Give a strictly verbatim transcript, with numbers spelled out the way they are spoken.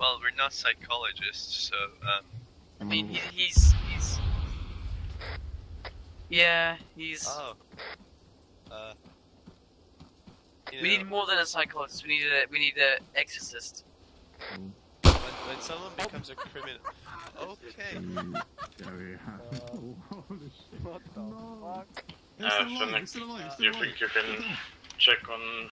Well, we're not psychologists, so um. I mean, he, he's he's. Yeah, he's. Oh. Uh. You We know, need more than a psychologist. We need a we need an exorcist. when, when someone becomes a criminal. Okay. Uh, Phoenix, do you think you can check on